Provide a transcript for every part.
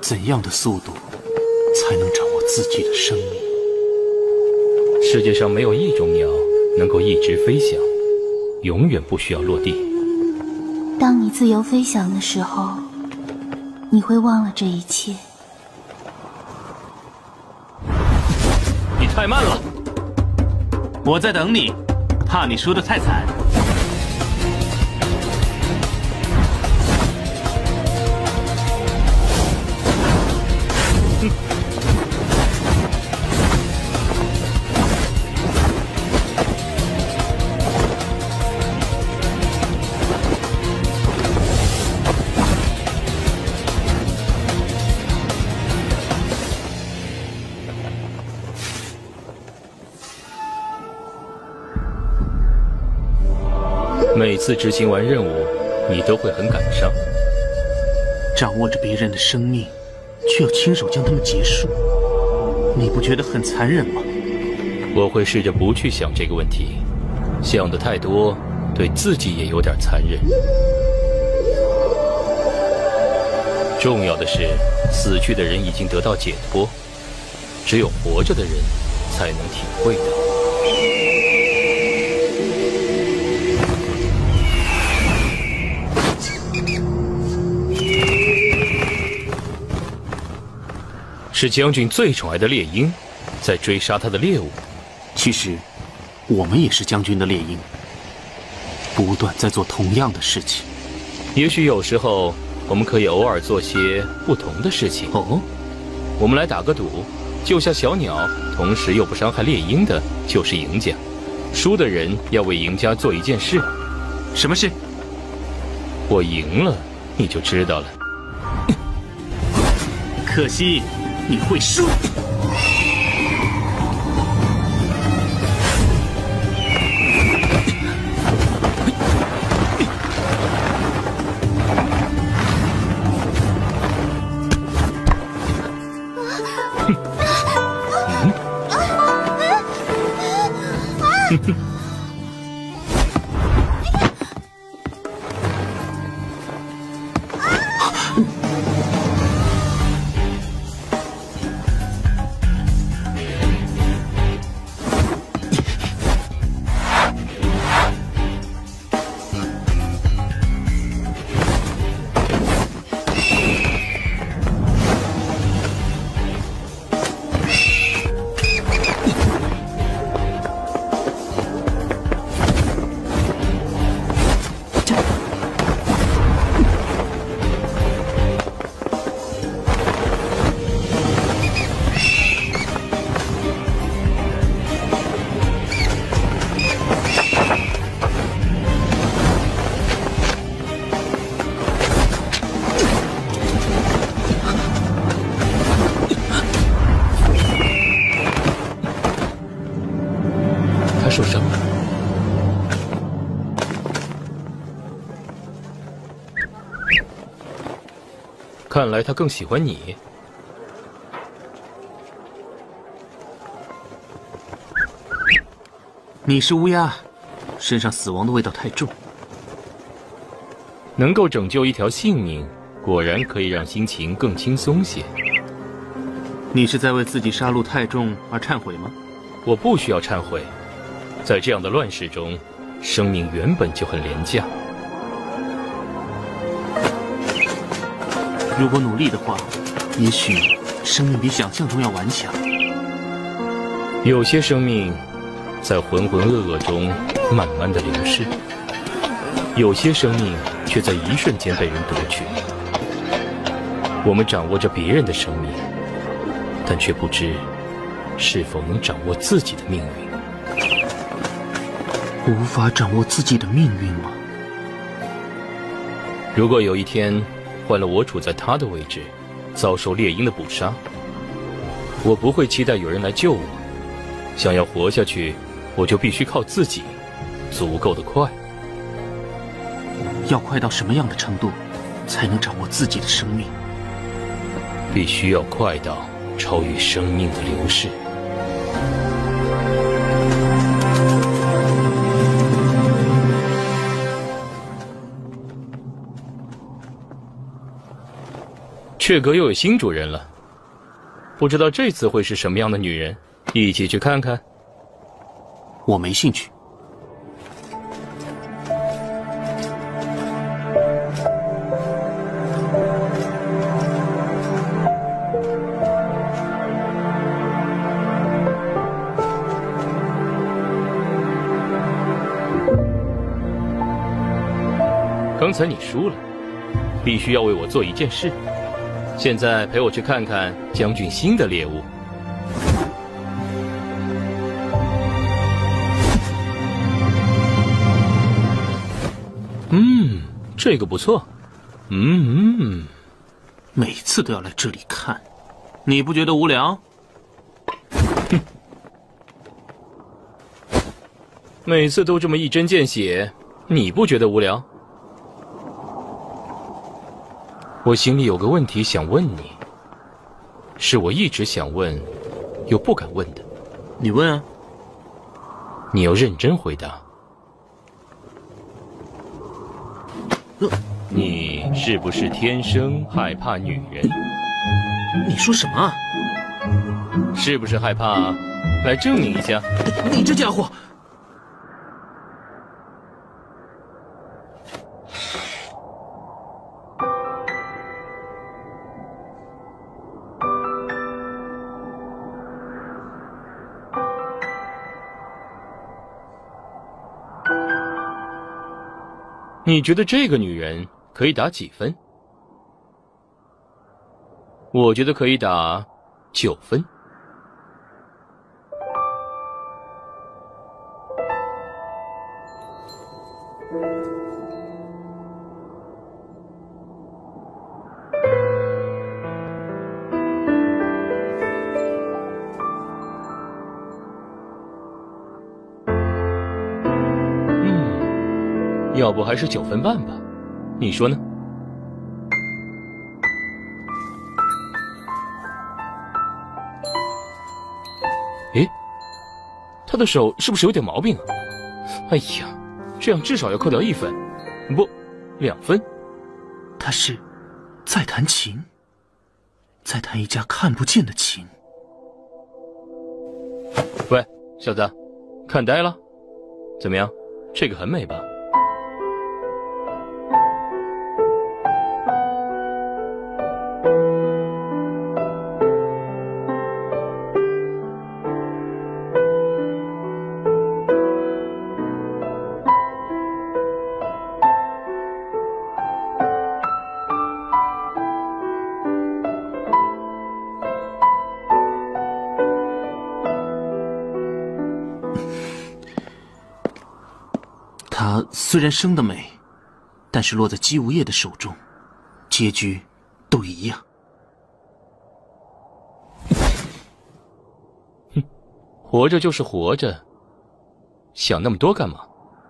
怎样的速度才能掌握自己的生命？ 世界上没有一种鸟能够一直飞翔，永远不需要落地。 当你自由飞翔的时候，你会忘了这一切。 你太慢了，我在等你，怕你输得太惨。 每次执行完任务，你都会很感伤。 掌握着别人的生命，却要亲手将他们结束，你不觉得很残忍吗？ 我会试着不去想这个问题，想的太多，对自己也有点残忍。重要的是，死去的人已经得到解脱，只有活着的人才能体会到。是将军最宠爱的猎鹰，在追杀他的猎物。 其实，我们也是将军的猎鹰，不断在做同样的事情。 也许有时候，我们可以偶尔做些不同的事情。 哦， 我们来打个赌，救下小鸟，同时又不伤害猎鹰的，就是赢家。输的人要为赢家做一件事。 什么事？ 我赢了，你就知道了。 可惜。你会输。 受伤了。看来他更喜欢你。 你是乌鸦，身上死亡的味道太重。 能够拯救一条性命，果然可以让心情更轻松些。 你是在为自己杀戮太重而忏悔吗？ 我不需要忏悔。在这样的乱世中，生命原本就很廉价。 如果努力的话，也许生命比想象中要顽强。 有些生命在浑浑噩噩中慢慢的流逝，有些生命却在一瞬间被人夺取。我们掌握着别人的生命，但却不知是否能掌握自己的命运。 无法掌握自己的命运吗？ 如果有一天换了我处在他的位置，遭受猎鹰的捕杀，我不会期待有人来救我。想要活下去，我就必须靠自己，足够的快。 要快到什么样的程度，才能掌握自己的生命？ 必须要快到超越生命的流逝。 雀阁又有新主人了，不知道这次会是什么样的女人，一起去看看。 我没兴趣。 刚才你输了，必须要为我做一件事。现在陪我去看看将军新的猎物。这个不错。 每次都要来这里看，你不觉得无聊？ 每次都这么一针见血，你不觉得无聊？我心里有个问题想问你，是我一直想问，又不敢问的。 你问啊。 你要认真回答。你是不是天生害怕女人？ 你说什么啊？ 是不是害怕？来证明一下。 你这家伙！ 你觉得这个女人可以打几分？我觉得可以打9分。要不还是9分半吧，你说呢？诶，他的手是不是有点毛病啊？哎呀，这样至少要扣掉1分，不，2分。 他是在弹琴，在弹一架看不见的琴。 喂，小子，看呆了？怎么样？这个很美吧？ 她虽然生得美，但是落在姬无业的手中，结局都一样。 哼，活着就是活着，想那么多干嘛？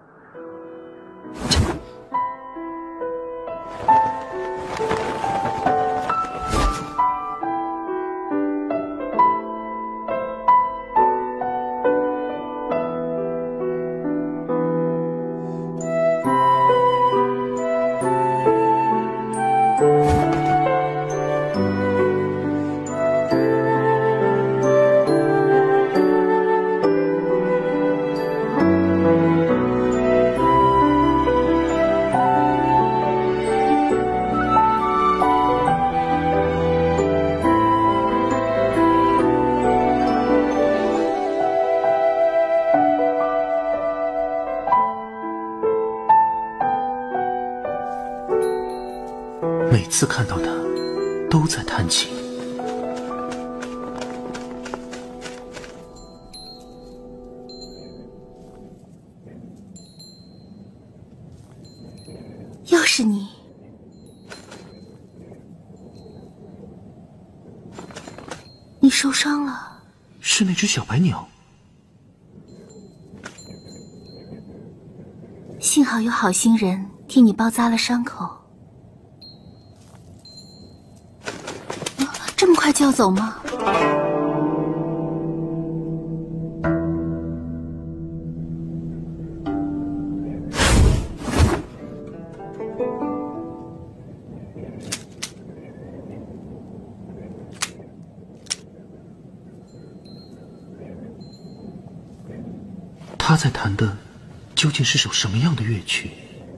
每次看到他，都在弹琴。 又是你！你受伤了？ 是那只小白鸟。 幸好有好心人替你包扎了伤口。这么快就要走吗？ 他在弹的究竟是首什么样的乐曲？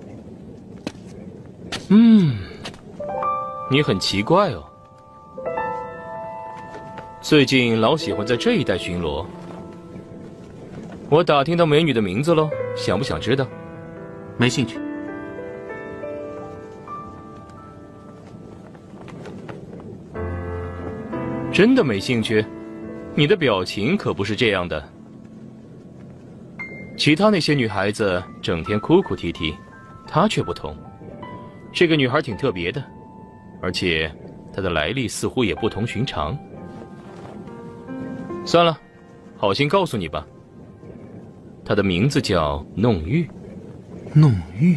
你很奇怪哦。最近老喜欢在这一带巡逻。我打听到美女的名字喽，想不想知道？ 没兴趣。 真的没兴趣？你的表情可不是这样的。其他那些女孩子整天哭哭啼啼，她却不同。这个女孩挺特别的，而且她的来历似乎也不同寻常。算了，好心告诉你吧，她的名字叫弄玉。 弄玉。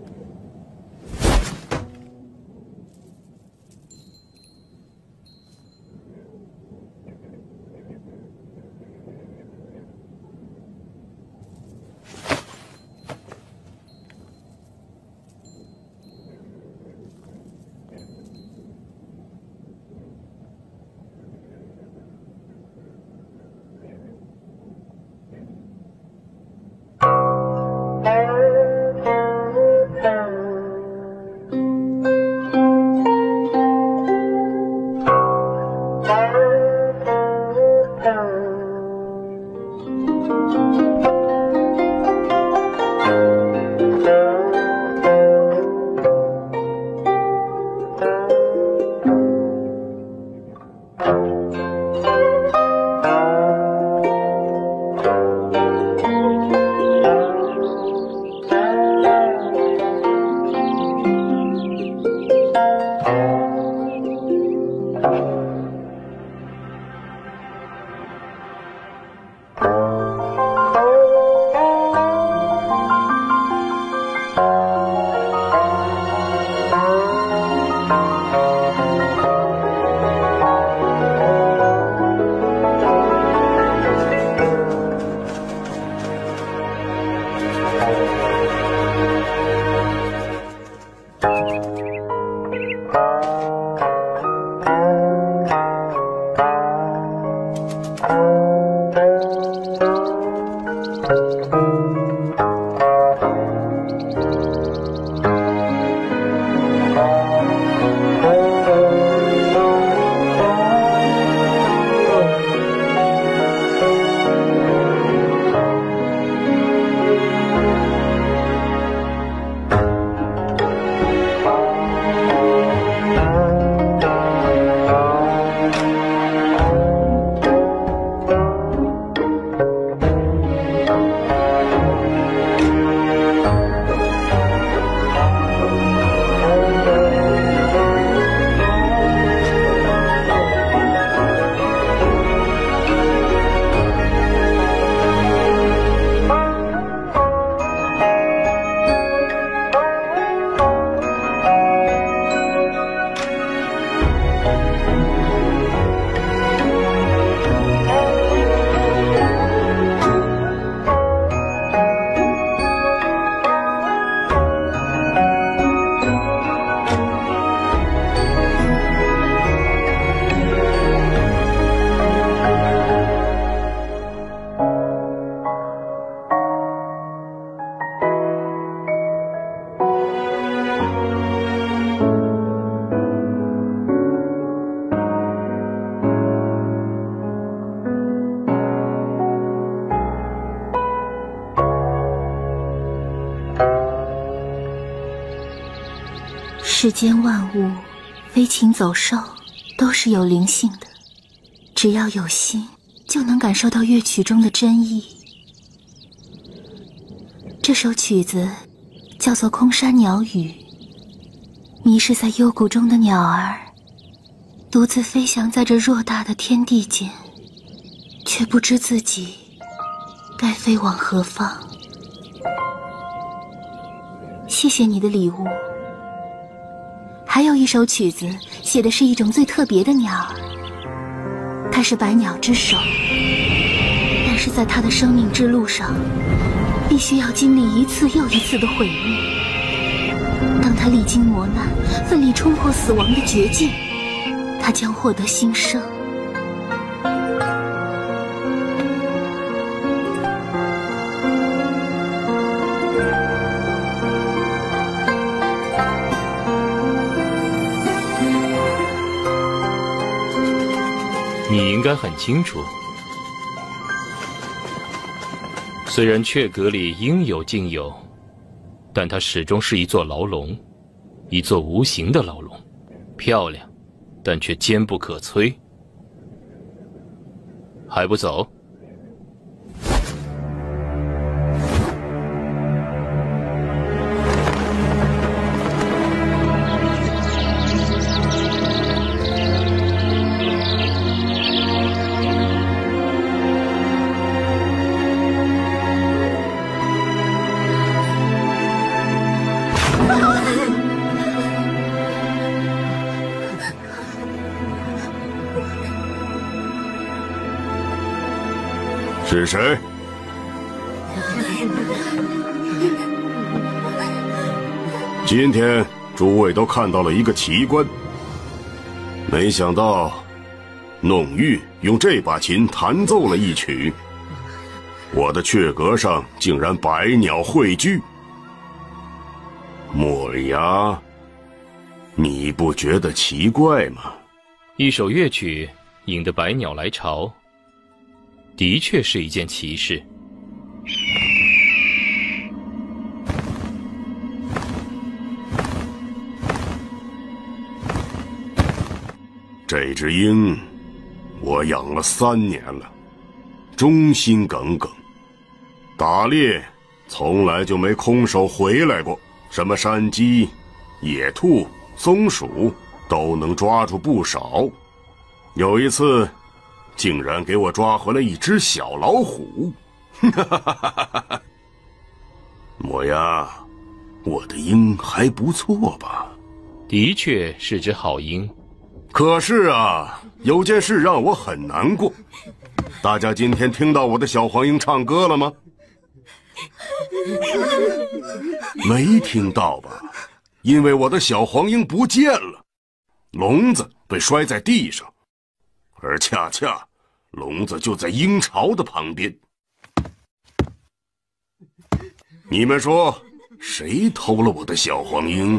世间万物，飞禽走兽，都是有灵性的。只要有心，就能感受到乐曲中的真意。这首曲子叫做《空山鸟语》，迷失在幽谷中的鸟儿，独自飞翔在这偌大的天地间，却不知自己该飞往何方。谢谢你的礼物。还有一首曲子，写的是一种最特别的鸟儿，它是百鸟之首，但是在它的生命之路上，必须要经历一次又一次的毁灭。当它历经磨难，奋力冲破死亡的绝境，它将获得新生。 你应该很清楚，虽然阙阁里应有尽有，但它始终是一座牢笼，一座无形的牢笼，漂亮，但却坚不可摧。还不走？ 是谁？今天诸位都看到了一个奇观，没想到弄玉用这把琴弹奏了一曲，我的阙阁上竟然百鸟汇聚。墨牙，你不觉得奇怪吗？ 一首乐曲引得百鸟来朝，的确是一件奇事。 这只鹰，我养了3年了，忠心耿耿，打猎从来就没空手回来过，什么山鸡、野兔、松鼠都能抓住不少。有一次竟然给我抓回来一只小老虎。墨牙，我的鹰还不错吧？ 的确是只好鹰。 可是啊，有件事让我很难过。大家今天听到我的小黄莺唱歌了吗？没听到吧？因为我的小黄莺不见了，笼子被摔在地上，而恰恰笼子就在鹰巢的旁边。你们说，谁偷了我的小黄莺？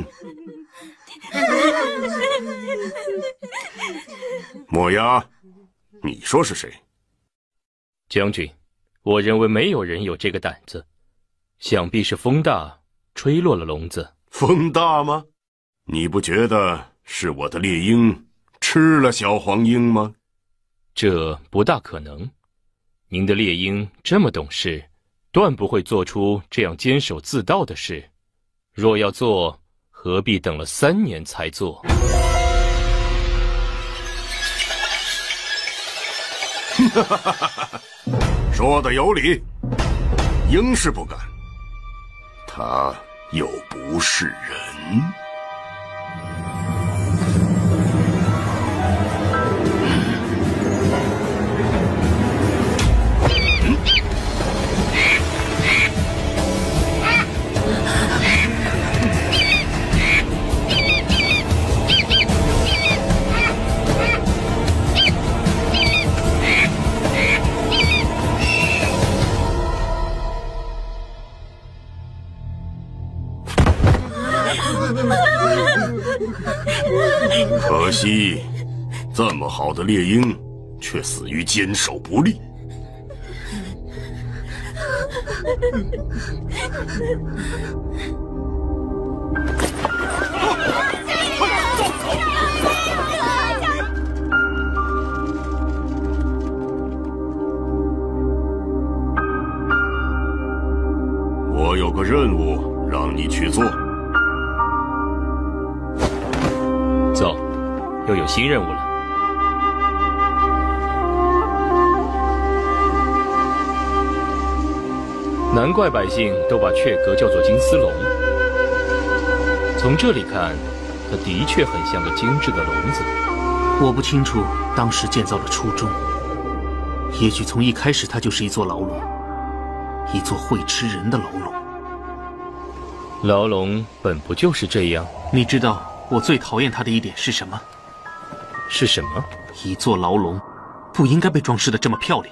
墨牙，你说是谁？ 将军，我认为没有人有这个胆子，想必是风大吹落了笼子。 风大吗？你不觉得是我的猎鹰吃了小黄莺吗？ 这不大可能。您的猎鹰这么懂事，断不会做出这样坚守自盗的事。若要做，何必等了3年才做？ 说的有理，鹰是不敢，他又不是人。可惜，这么好的猎鹰，却死于坚守不力。我有个任务让你去做。 走，又有新任务了。难怪百姓都把阙阁叫做金丝笼。从这里看，它的确很像个精致的笼子。 我不清楚当时建造的初衷，也许从一开始它就是一座牢笼，一座会吃人的牢笼。 牢笼本不就是这样？ 你知道我最讨厌它的一点是什么？ 是什么？ 一座牢笼不应该被装饰得这么漂亮。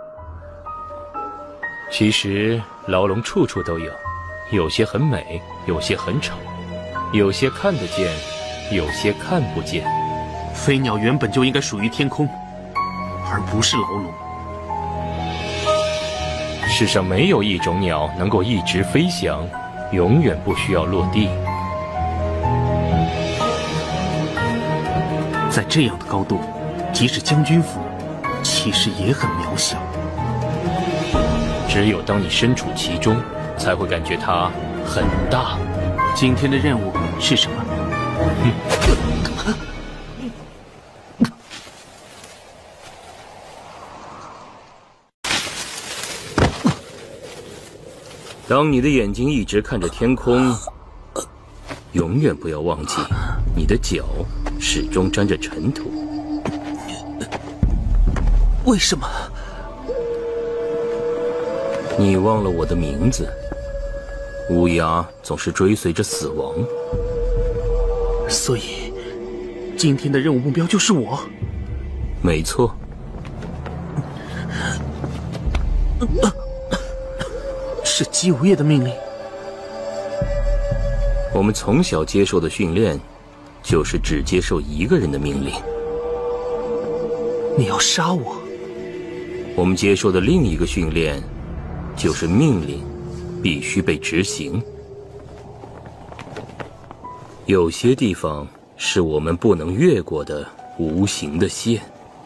其实牢笼处处都有，有些很美，有些很丑，有些看得见，有些看不见。 飞鸟原本就应该属于天空， 而不是牢笼。 世上没有一种鸟能够一直飞翔，永远不需要落地。 在这样的高度，即使将军府，其实也很渺小。 只有当你身处其中，才会感觉它很大。 今天的任务是什么？ 当你的眼睛一直看着天空，永远不要忘记，你的脚始终沾着尘土。 为什么？ 你忘了我的名字。乌鸦总是追随着死亡， 所以今天的任务目标就是我。 没错。 是姬无业的命令。 我们从小接受的训练，就是只接受一个人的命令。 你要杀我？ 我们接受的另一个训练，就是命令必须被执行。有些地方是我们不能越过的无形的线。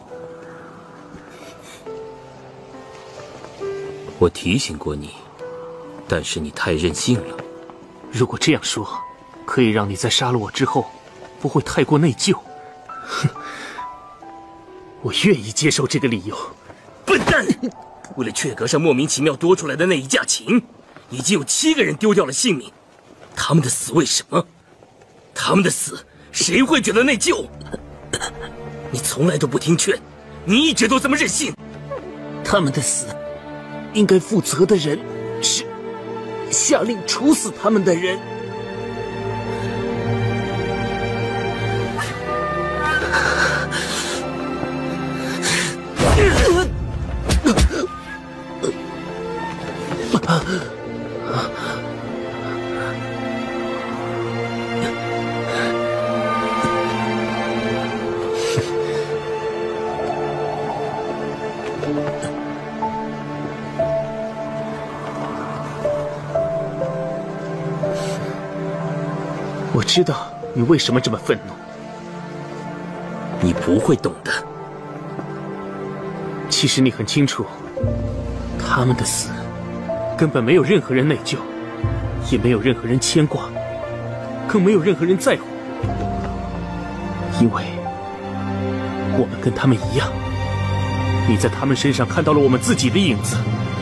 我提醒过你，但是你太任性了。 如果这样说，可以让你在杀了我之后，不会太过内疚。哼，我愿意接受这个理由。 笨蛋！为了雀阁上莫名其妙多出来的那一架琴，已经有7个人丢掉了性命。他们的死为什么？他们的死，谁会觉得内疚？你从来都不听劝，你一直都这么任性。 他们的死，应该负责的人是下令处死他们的人。我知道你为什么这么愤怒。 你不会懂的。 其实你很清楚，他们的死根本没有任何人内疚，也没有任何人牵挂，更没有任何人在乎，因为我们跟他们一样，你在他们身上看到了我们自己的影子。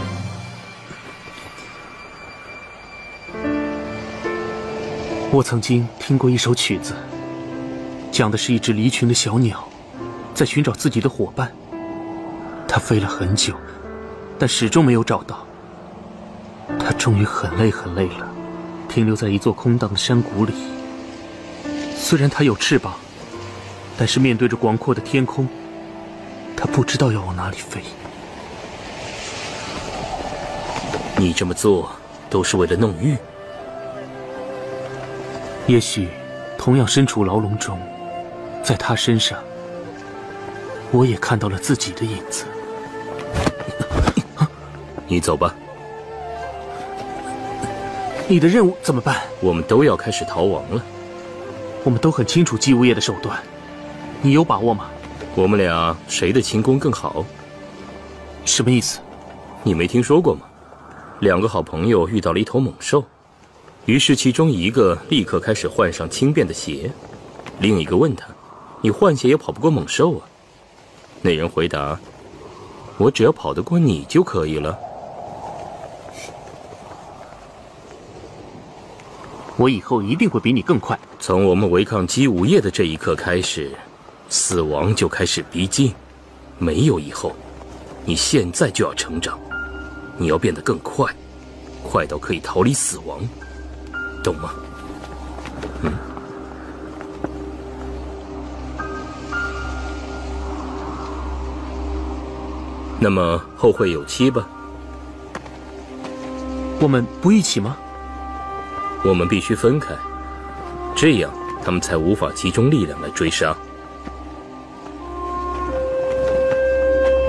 我曾经听过一首曲子，讲的是一只离群的小鸟，在寻找自己的伙伴。它飞了很久，但始终没有找到。它终于很累很累了，停留在一座空荡的山谷里。虽然它有翅膀，但是面对着广阔的天空，它不知道要往哪里飞。 你这么做都是为了弄玉。 也许同样身处牢笼中，在他身上，我也看到了自己的影子。 你走吧。 你的任务怎么办？ 我们都要开始逃亡了。 我们都很清楚姬无业的手段，你有把握吗？ 我们俩谁的轻功更好？ 什么意思？ 你没听说过吗？2个好朋友遇到了一头猛兽，于是其中一个立刻开始换上轻便的鞋，另一个问他：“你换鞋也跑不过猛兽啊？”那人回答：“我只要跑得过你就可以了。” 我以后一定会比你更快。 从我们违抗姬无业的这一刻开始，死亡就开始逼近，没有以后。你现在就要成长，你要变得更快，快到可以逃离死亡，懂吗？那么后会有期吧。 我们不一起吗？ 我们必须分开，这样他们才无法集中力量来追杀。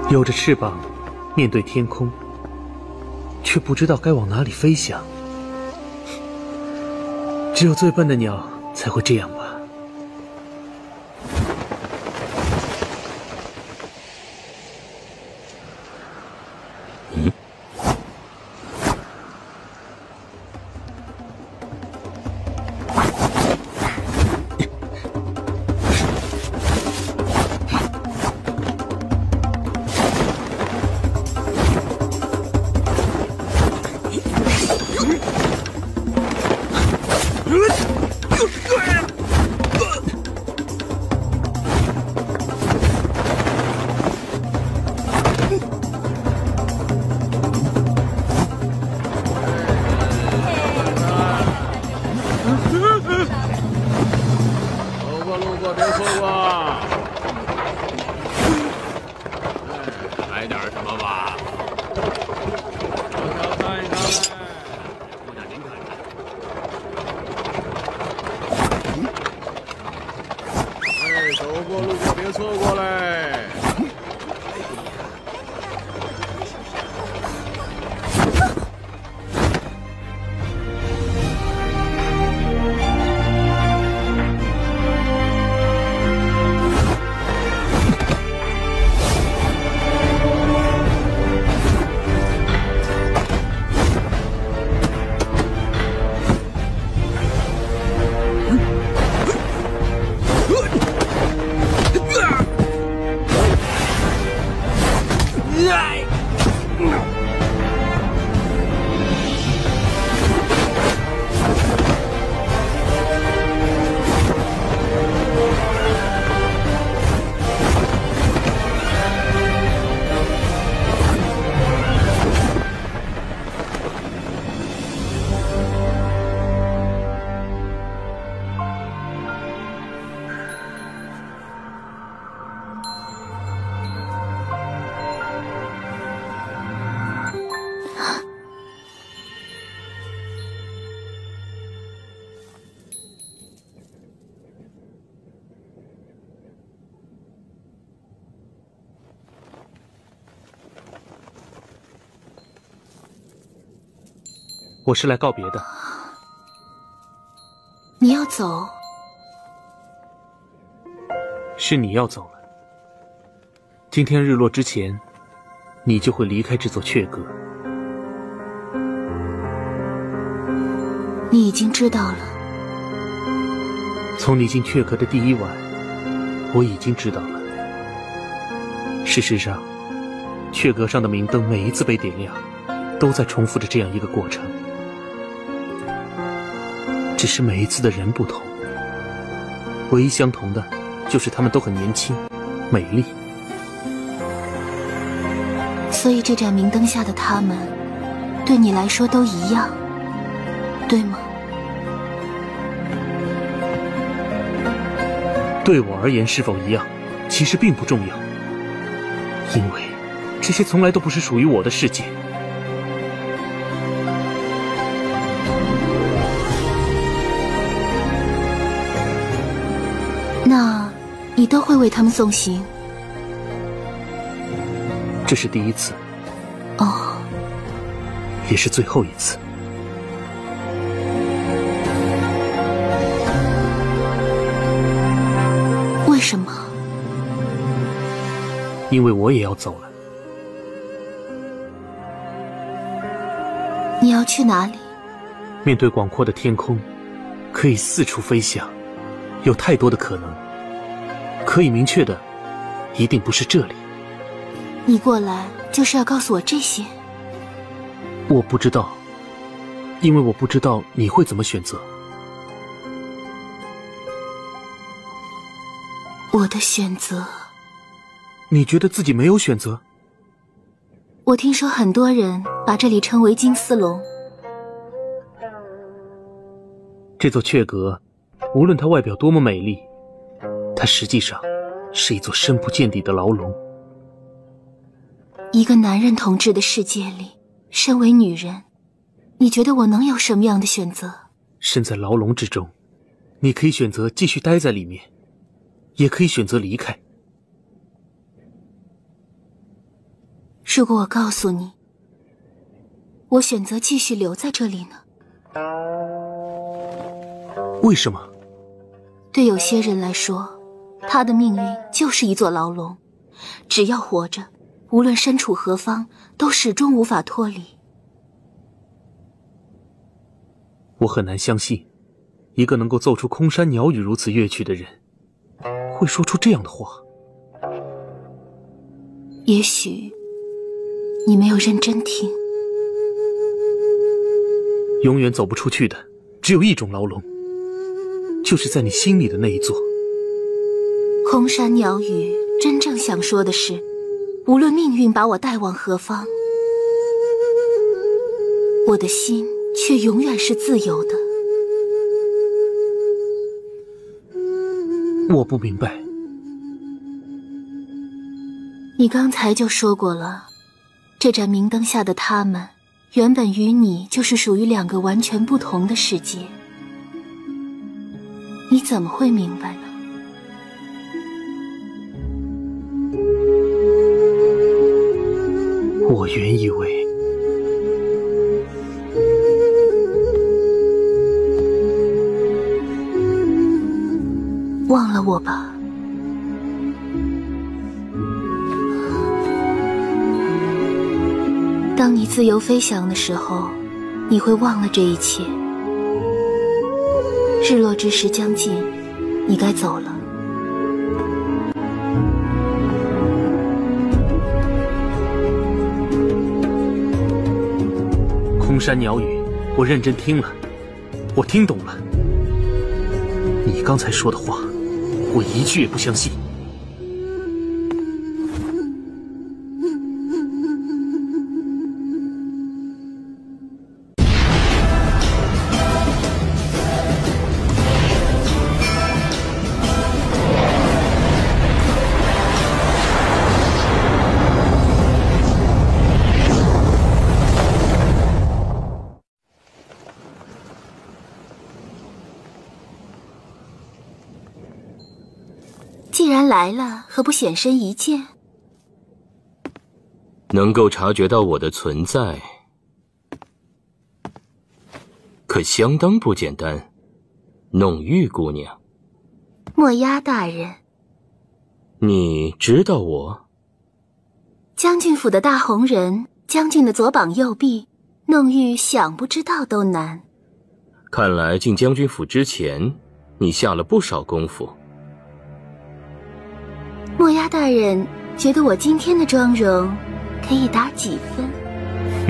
有着翅膀，面对天空，却不知道该往哪里飞翔。只有最笨的鸟才会这样吧。我是来告别的。 你要走？ 是你要走了。今天日落之前，你就会离开这座阙阁。 你已经知道了。 从你进阙阁的第一晚，我已经知道了。事实上，阙阁上的明灯每一次被点亮，都在重复着这样一个过程。只是每一次的人不同，唯一相同的就是他们都很年轻、美丽。 所以这盏明灯下的他们，对你来说都一样，对吗？ 对我而言是否一样，其实并不重要，因为这些从来都不是属于我的世界。 那你都会为他们送行？ 这是第一次， 哦， 也是最后一次。 为什么？ 因为我也要走了。 你要去哪里？ 面对广阔的天空，可以四处飞翔，有太多的可能。可以明确的，一定不是这里。 你过来就是要告诉我这些？ 我不知道，因为我不知道你会怎么选择。 我的选择？ 你觉得自己没有选择？ 我听说很多人把这里称为金丝笼。 这座阙阁，无论它外表多么美丽，它实际上是一座深不见底的牢笼。 一个男人统治的世界里，身为女人，你觉得我能有什么样的选择？ 身在牢笼之中，你可以选择继续待在里面，也可以选择离开。 如果我告诉你，我选择继续留在这里呢？ 为什么？ 对有些人来说，他的命运就是一座牢笼，只要活着，无论身处何方，都始终无法脱离。 我很难相信，一个能够奏出空山鸟语如此乐曲的人，会说出这样的话。 也许你没有认真听。 永远走不出去的，只有一种牢笼，就是在你心里的那一座。 空山鸟语真正想说的是，无论命运把我带往何方，我的心却永远是自由的。 我不明白。 你刚才就说过了，这盏明灯下的他们，原本与你就是属于两个完全不同的世界。你怎么会明白呢？ 我原以为忘了我吧。当你自由飞翔的时候，你会忘了这一切。日落之时将近，你该走了。 空山鸟语，我认真听了，我听懂了。你刚才说的话，我一句也不相信。 既然来了，何不显身一见？ 能够察觉到我的存在，可相当不简单。弄玉姑娘， 墨鸦大人， 你知道我？ 将军府的大红人，将军的左膀右臂，弄玉想不知道都难。 看来进将军府之前，你下了不少功夫。 墨鸦大人觉得我今天的妆容可以打几分？ 哼，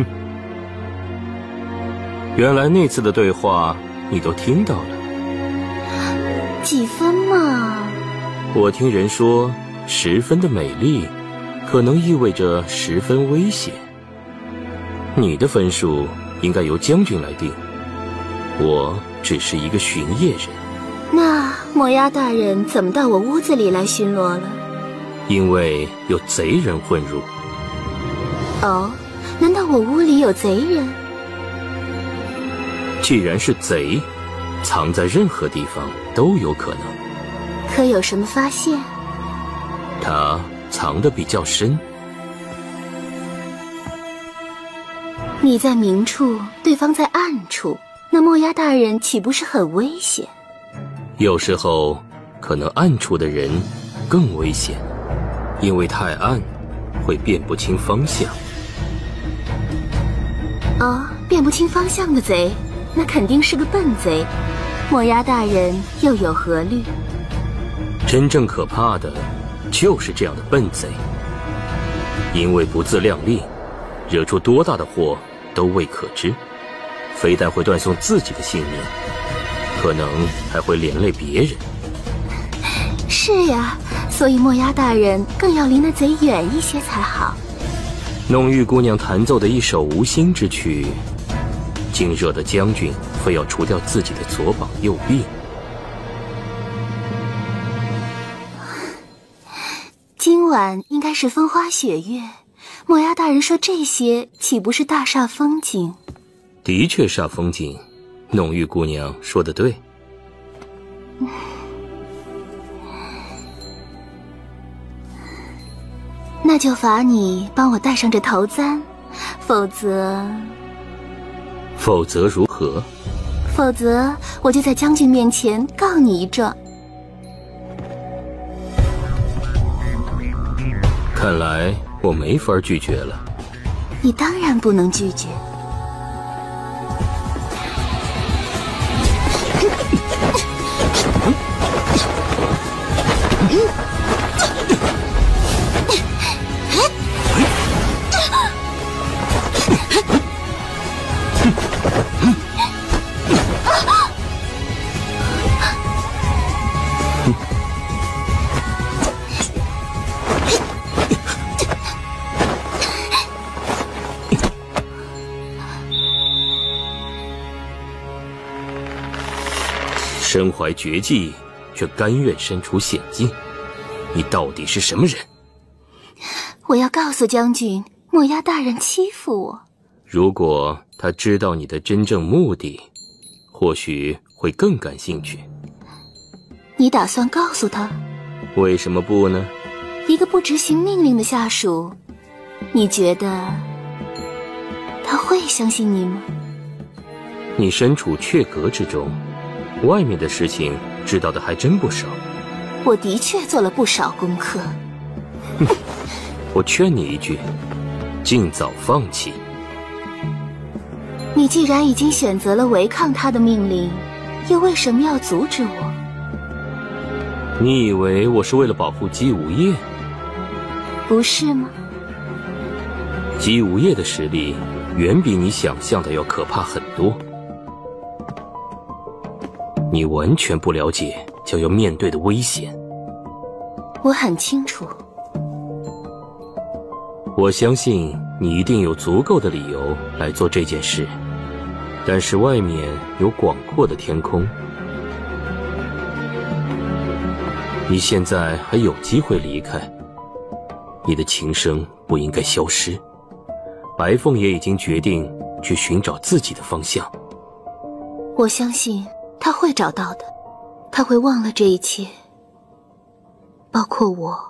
原来那次的对话你都听到了。 几分嘛？ 我听人说，10分的美丽可能意味着10分危险。你的分数应该由将军来定，我只是一个巡夜人。 那墨鸦大人怎么到我屋子里来巡逻了？ 因为有贼人混入。 哦，难道我屋里有贼人？ 既然是贼，藏在任何地方都有可能。 可有什么发现？ 他藏得比较深。 你在明处，对方在暗处，那墨鸦大人岂不是很危险？ 有时候，可能暗处的人更危险。因为太暗，会辨不清方向。 哦，辨不清方向的贼，那肯定是个笨贼。墨鸦大人又有何虑？ 真正可怕的，就是这样的笨贼。因为不自量力，惹出多大的祸都未可知。非但会断送自己的性命，可能还会连累别人。 是呀，所以墨鸦大人更要离那贼远一些才好。 弄玉姑娘弹奏的一首无心之曲，竟惹得将军非要除掉自己的左膀右臂。 今晚应该是风花雪月，墨鸦大人说这些岂不是大煞风景？ 的确煞风景，弄玉姑娘说得对。 那就罚你帮我戴上这头簪，否则如何？ 否则我就在将军面前告你一状。 看来我没法拒绝了。 你当然不能拒绝。 身怀绝技，却甘愿身处险境，你到底是什么人？ 我要告诉将军，墨鸦大人欺负我。 如果他知道你的真正目的，或许会更感兴趣。 你打算告诉他？ 为什么不呢？ 一个不执行命令的下属，你觉得他会相信你吗？ 你身处阙阁之中，外面的事情知道的还真不少。 我的确做了不少功课。 我劝你一句，尽早放弃。 你既然已经选择了违抗他的命令，又为什么要阻止我？ 你以为我是为了保护姬无业？ 不是吗？ 姬无业的实力远比你想象的要可怕很多。你完全不了解将要面对的危险。 我很清楚。 我相信你一定有足够的理由来做这件事，但是外面有广阔的天空，你现在还有机会离开。你的琴声不应该消失。白凤也已经决定去寻找自己的方向。 我相信他会找到的，他会忘了这一切，包括我。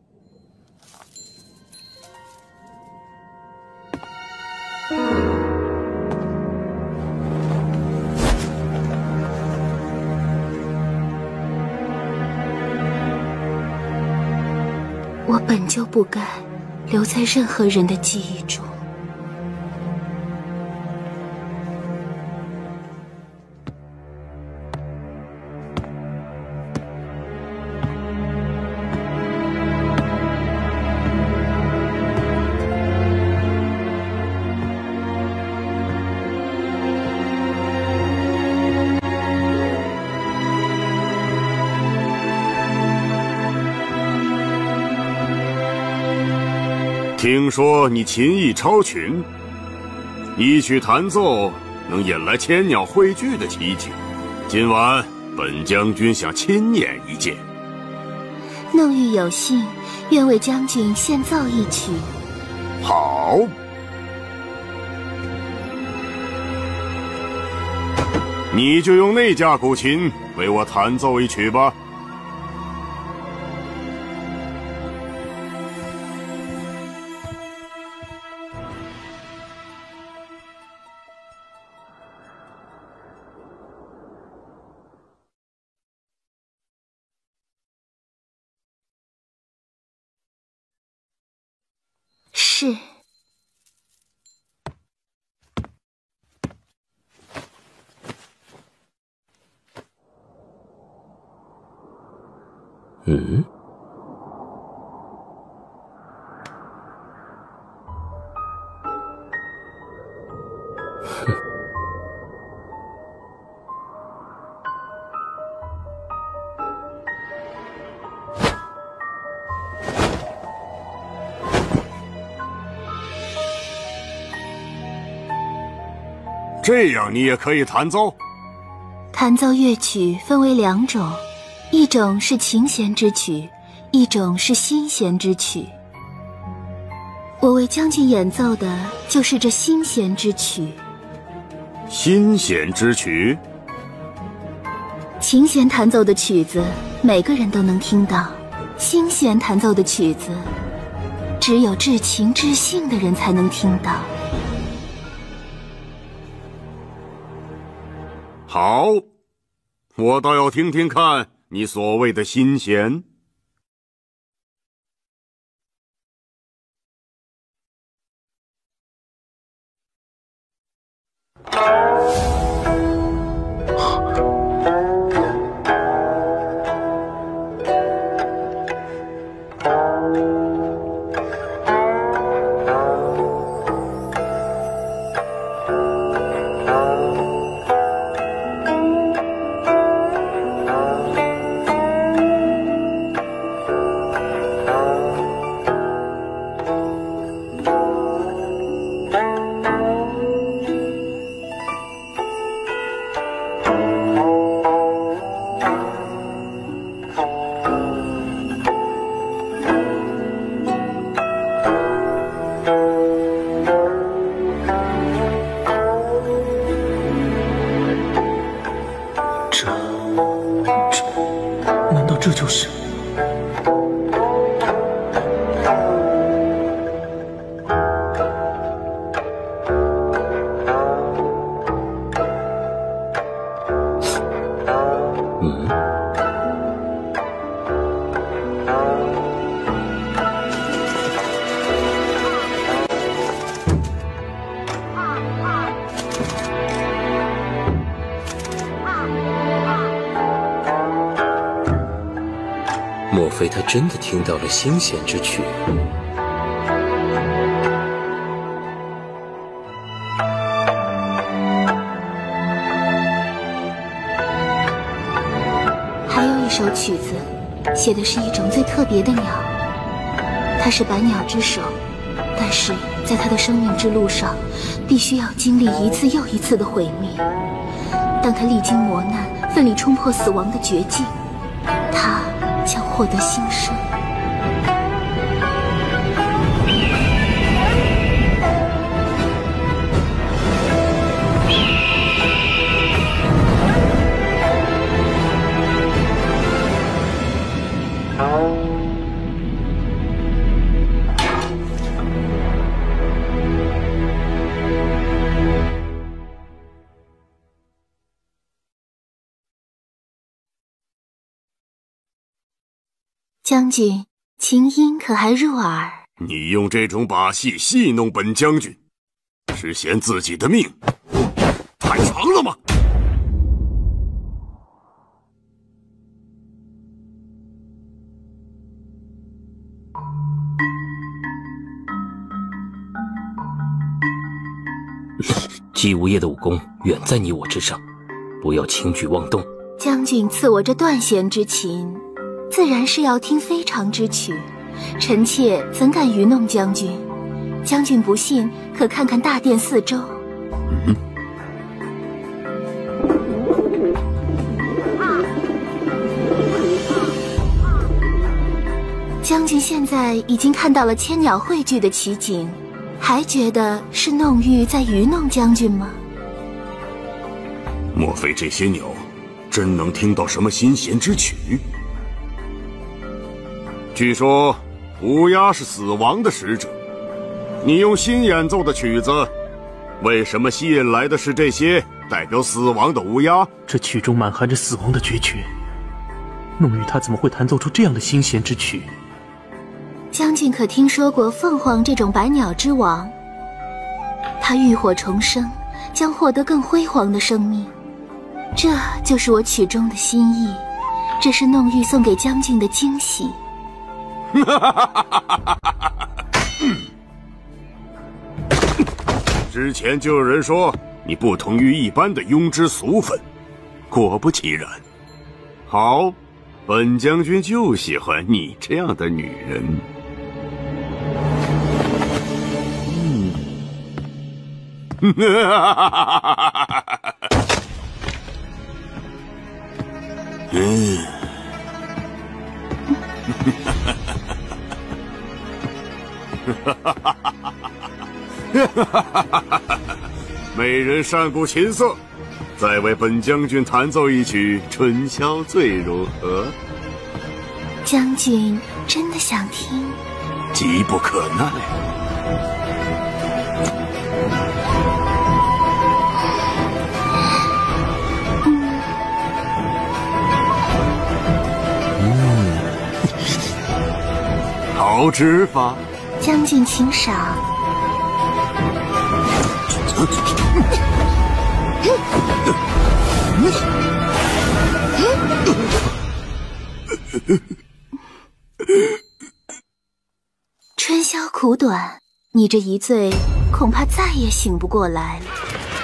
我本就不该留在任何人的记忆中。 听说你琴艺超群，一曲弹奏能引来千鸟汇聚的奇景。今晚本将军想亲演一件。 弄玉有幸，愿为将军献奏一曲。 好，你就用那架古琴为我弹奏一曲吧。 是。 嗯？哼。 这样你也可以弹奏？ 弹奏乐曲分为两种，一种是琴弦之曲，一种是心弦之曲。我为将军演奏的就是这心弦之曲。 心弦之曲？ 琴弦弹奏的曲子每个人都能听到，心弦弹奏的曲子只有至情至性的人才能听到。 好，我倒要听听看你所谓的心弦。 难道这就是？ 莫非他真的听到了心弦之曲？ 还有一首曲子，写的是一种最特别的鸟，它是百鸟之首，但是在它的生命之路上，必须要经历一次又一次的毁灭。当它历经磨难，奋力冲破死亡的绝境，它将获得新生。将军，琴音可还入耳？ 你用这种把戏戏弄本将军，是嫌自己的命太长了吗？ 姬无业的武功远在你我之上，不要轻举妄动。 将军赐我这断弦之琴，自然是要听非常之曲，臣妾怎敢愚弄将军？将军不信，可看看大殿四周。将军现在已经看到了千鸟汇聚的奇景，还觉得是弄玉在愚弄将军吗？ 莫非这些鸟真能听到什么心弦之曲？据说乌鸦是死亡的使者，你用心演奏的曲子，为什么吸引来的是这些代表死亡的乌鸦？ 这曲中满含着死亡的决绝，弄玉他怎么会弹奏出这样的心弦之曲？ 将军可听说过凤凰这种百鸟之王？他浴火重生，将获得更辉煌的生命。这就是我曲中的心意，这是弄玉送给将军的惊喜。 之前就有人说你不同于一般的庸脂俗粉，果不其然。好，本将军就喜欢你这样的女人。美人善鼓琴瑟，再为本将军弹奏一曲《春宵醉》如何？ 将军真的想听？ 急不可耐。好吃法。 将军请赏。春宵苦短，你这一醉，恐怕再也醒不过来了。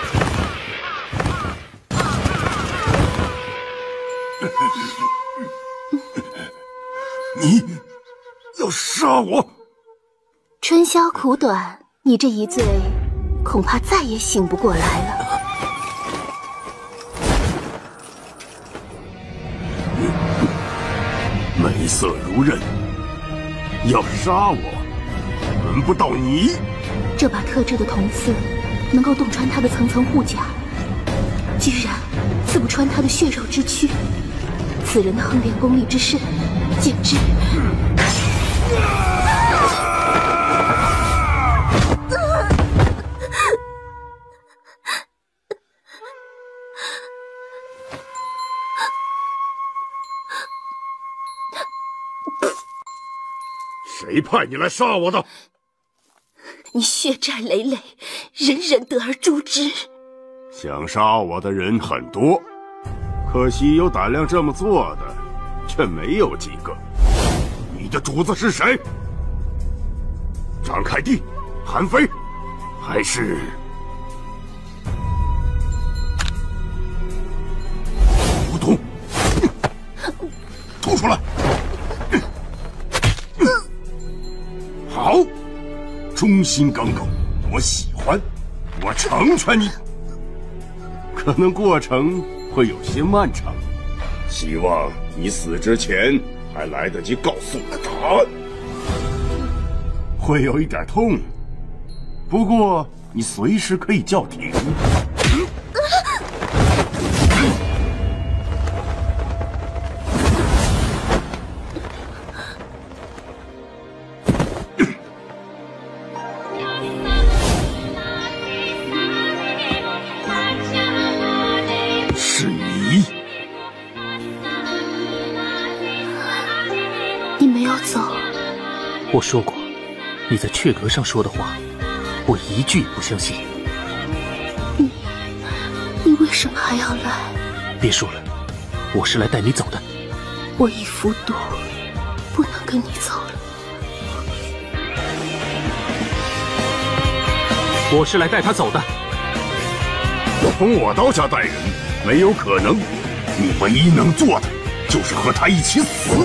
你要杀我？ 春宵苦短，你这一醉，恐怕再也醒不过来了。 美色如刃，要杀我，轮不到你。 这把特制的铜刺，能够洞穿他的层层护甲，居然刺不穿他的血肉之躯。此人的横练功力之甚，简直…… 谁派你来杀我的？ 你血债累累，人人得而诛之。 想杀我的人很多，可惜有胆量这么做的却没有几个。你的主子是谁？张凯蒂、韩非，还是吴桐？吐出来！好，忠心耿耿，我喜欢，我成全你。可能过程会有些漫长，希望你死之前还来得及告诉我答案。会有一点痛，不过你随时可以叫停。 我说过，你在阙阁上说的话，我一句也不相信。 你为什么还要来？ 别说了，我是来带你走的。 我已服毒，不能跟你走了。 我是来带他走的。 从我刀下带人，没有可能。你唯一能做的，就是和他一起死。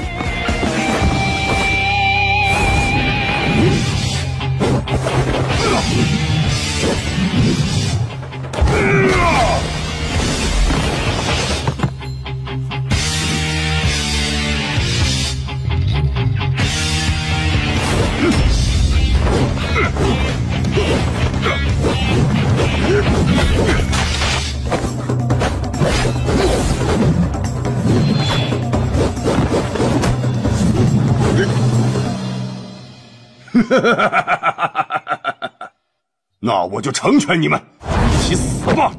那我就成全你们，一起死吧！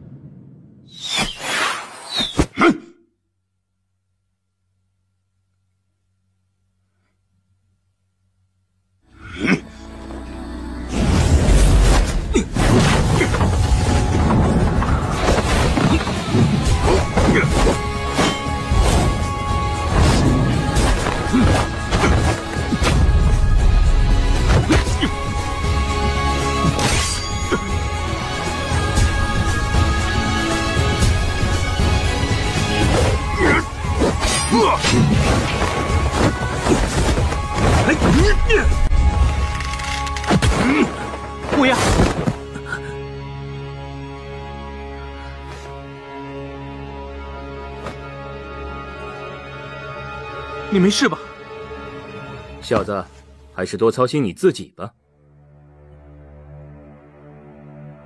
乌鸦，你没事吧？ 小子，还是多操心你自己吧。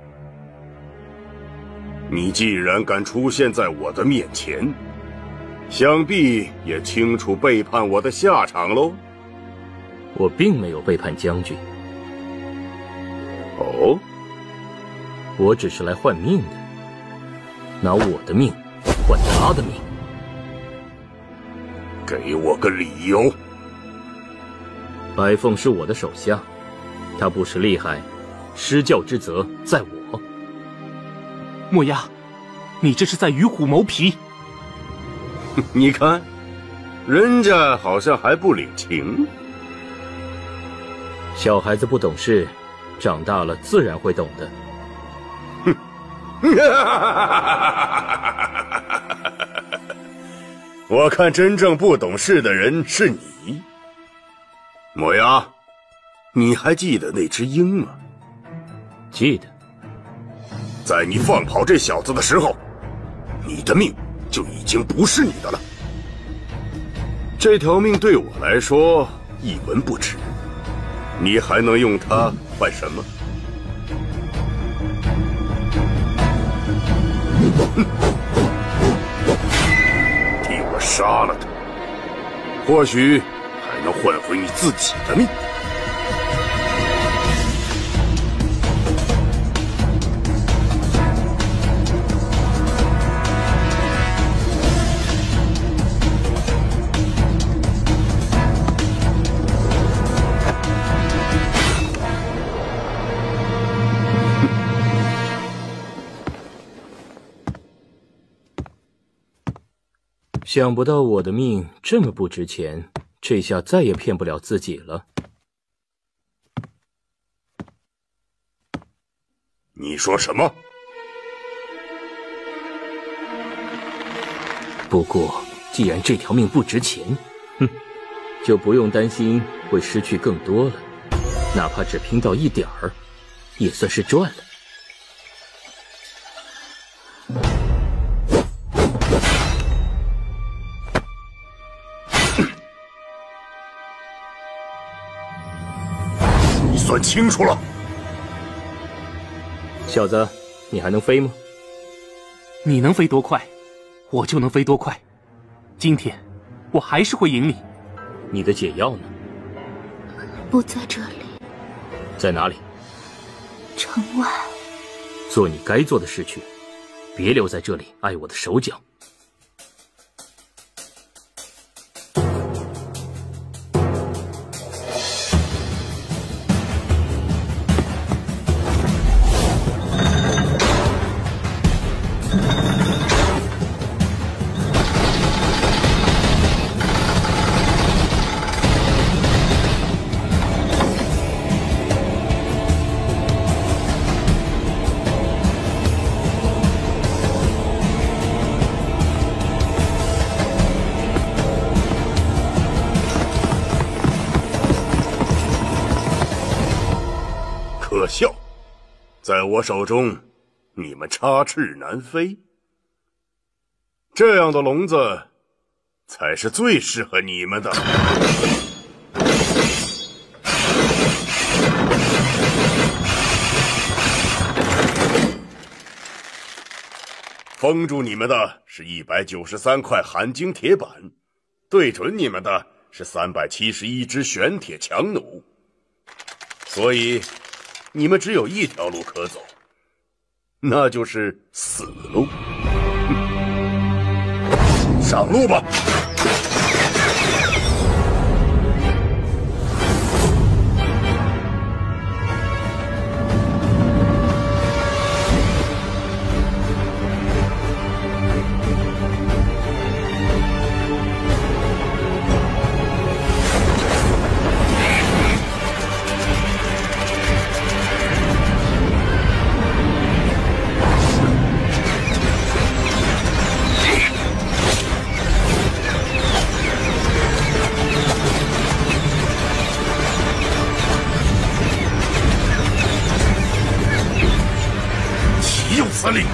你既然敢出现在我的面前， 想必也清楚背叛我的下场喽。 我并没有背叛将军。 哦， 我只是来换命的，拿我的命换他的命。 给我个理由。 白凤是我的手下，他不识厉害，失教之责在我。 墨鸦，你这是在与虎谋皮。 你看，人家好像还不领情。 小孩子不懂事，长大了自然会懂的。 我看真正不懂事的人是你。墨鸦，你还记得那只鹰吗？ 记得。 在你放跑这小子的时候，你的命就已经不是你的了。这条命对我来说一文不值，你还能用它换什么？替我杀了他，或许还能换回你自己的命。 想不到我的命这么不值钱，这下再也骗不了自己了。 你说什么？ 不过，既然这条命不值钱，就不用担心会失去更多了。哪怕只拼到一点儿，也算是赚了。 算清楚了， 小子，你还能飞吗？ 你能飞多快，我就能飞多快。今天，我还是会赢你。 你的解药呢？ 不在这里。 在哪里？ 城外。 做你该做的事去，别留在这里碍我的手脚。 可笑，在我手中，你们插翅难飞。这样的笼子，才是最适合你们的。封住你们的是193块含金铁板，对准你们的是371只玄铁强弩。所以，你们只有一条路可走，那就是死路。上路吧！岂有此理！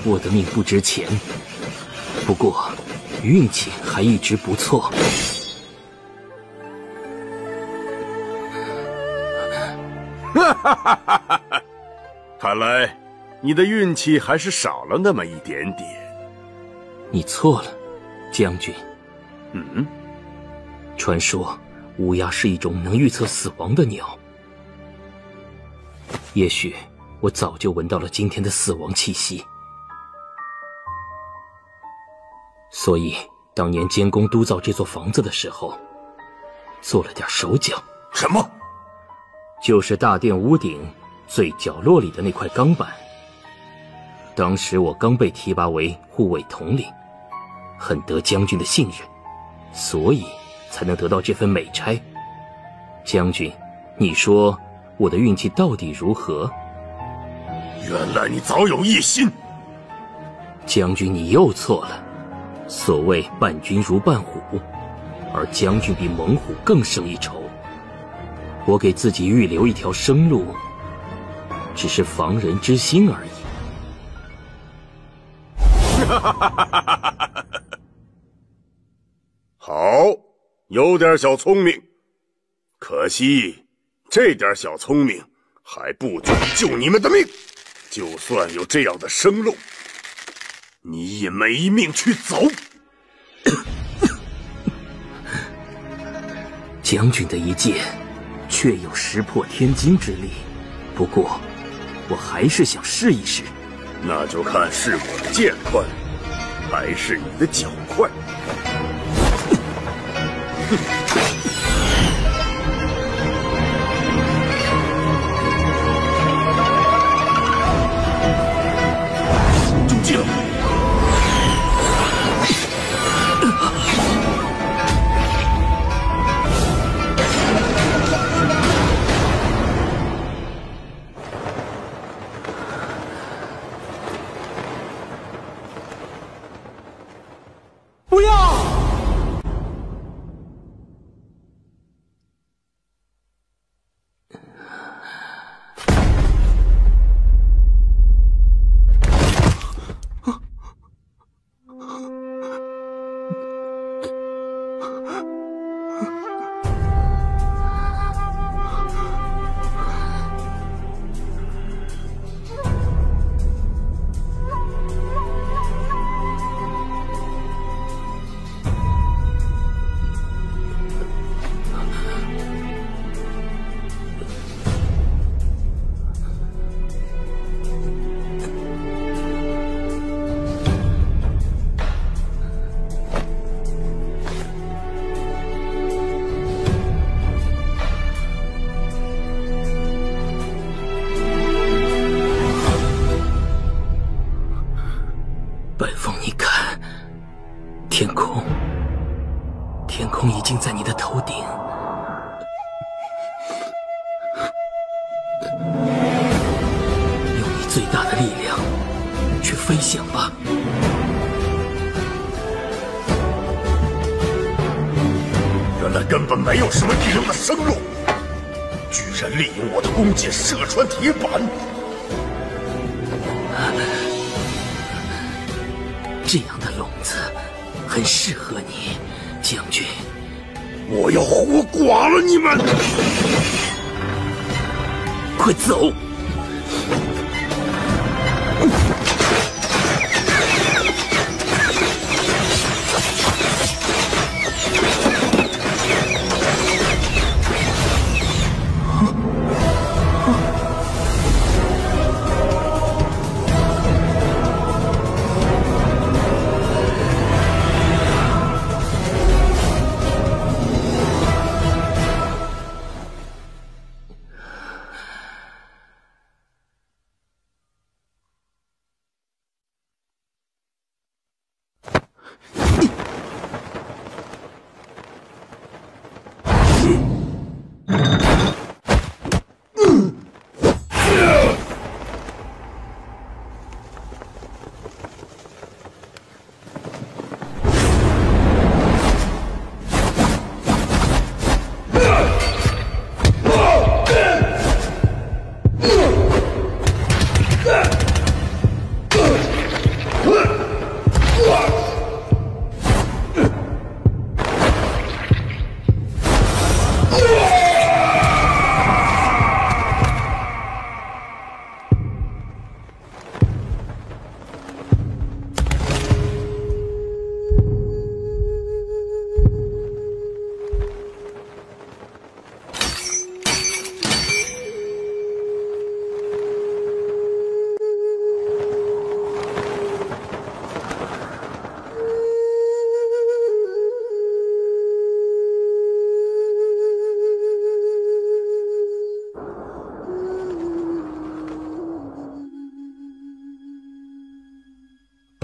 我的命不值钱，不过运气还一直不错。 看来你的运气还是少了那么一点点。 你错了，将军。传说乌鸦是一种能预测死亡的鸟，也许我早就闻到了今天的死亡气息，所以当年监工督造这座房子的时候，做了点手脚。 什么？ 就是大殿屋顶最角落里的那块钢板。当时我刚被提拔为护卫统领，很得将军的信任，所以才能得到这份美差。将军，你说我的运气到底如何？ 原来你早有异心。 将军，你又错了。所谓伴君如伴虎，而将军比猛虎更胜一筹。我给自己预留一条生路，只是防人之心而已。 好，有点小聪明，可惜这点小聪明还不足以救你们的命。就算有这样的生路，你也没命去走。 将军的一剑确有石破天惊之力，不过我还是想试一试。 那就看是我的剑快，还是你的脚快。中计了！ 不要！天空已经在你的头顶，用你最大的力量去飞翔吧。 原来根本没有什么预留的生路，居然利用我的弓箭射穿铁板。 这样的笼子很适合你，将军。 我要活剐了你们！ 快走！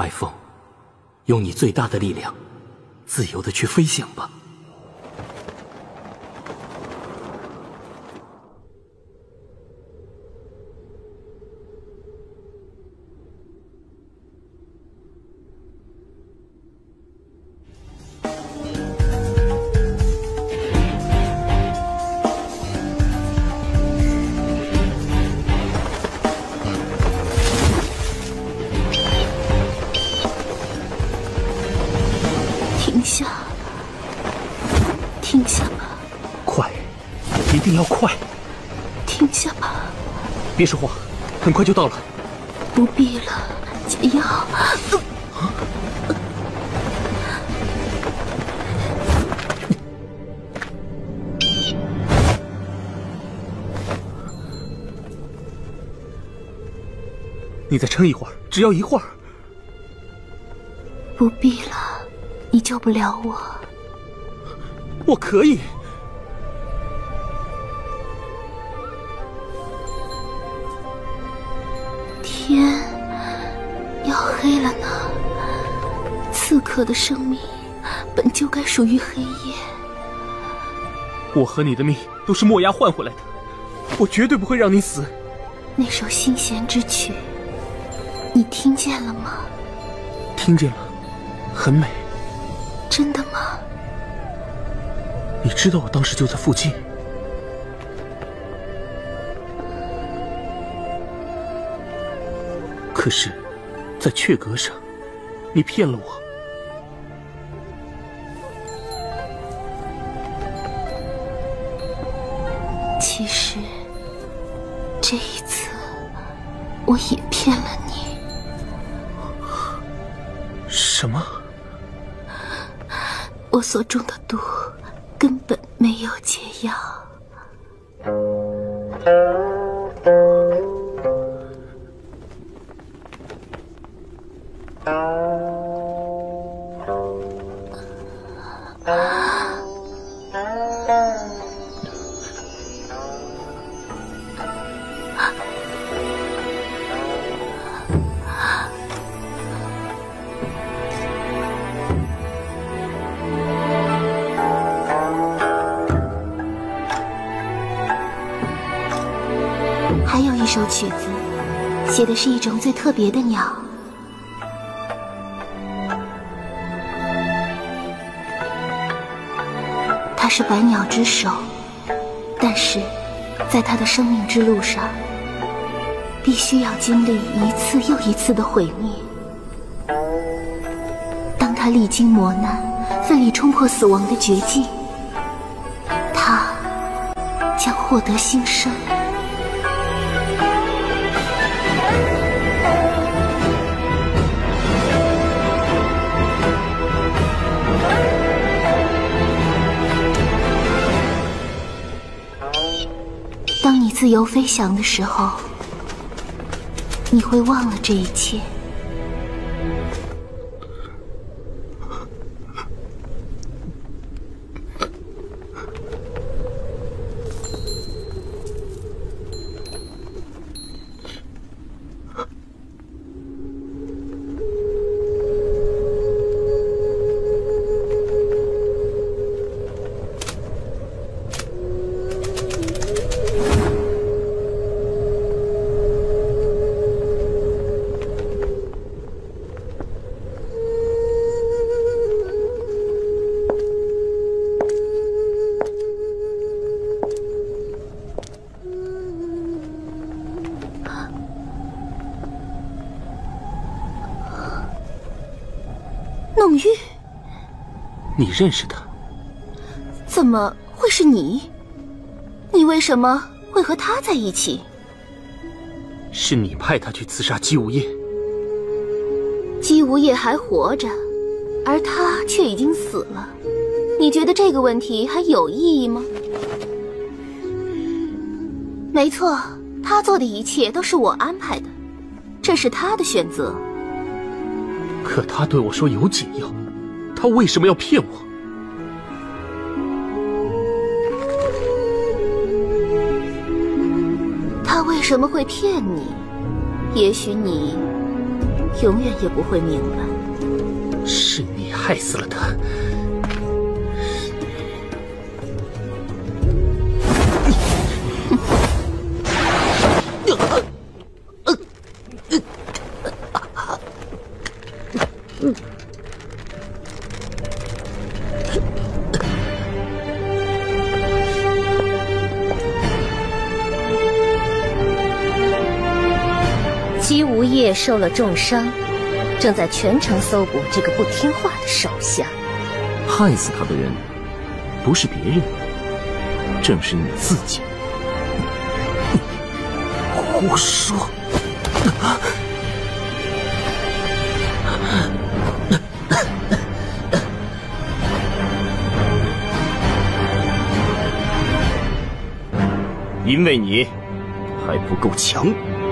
白凤，用你最大的力量，自由的去飞翔吧。 停下吧！ 快，一定要快！ 停下吧！ 别说话，很快就到了。 不必了，解药。 你再撑一会儿，只要一会儿。 不必了，你救不了我。 我可以。 天要黑了呢，刺客的生命本就该属于黑夜。 我和你的命都是墨鸦换回来的，我绝对不会让你死。 那首心弦之曲，你听见了吗？ 听见了，很美。 真的吗？ 你知道我当时就在附近。可是，在阙阁上，你骗了我。 其实，这一次，我也骗了你。 什么？ 我所中的毒根本没有解药。还有一首曲子，写的是一种最特别的鸟。它是百鸟之首，但是在它的生命之路上，必须要经历一次又一次的毁灭。当它历经磨难，奋力冲破死亡的绝境，它将获得新生。当你自由飞翔的时候，你会忘了这一切。弄玉， 你认识他？ 怎么会是你？你为什么会和他在一起？ 是你派他去刺杀姬无夜。 姬无夜还活着，而他却已经死了。你觉得这个问题还有意义吗？没错，他做的一切都是我安排的，这是他的选择。 可他对我说有解药，他为什么要骗我？ 他为什么会骗你？也许你永远也不会明白。 是你害死了他。 姬无业受了重伤，正在全城搜捕这个不听话的手下。 害死他的人不是别人，正是你自己。 胡说！ 因为你还不够强。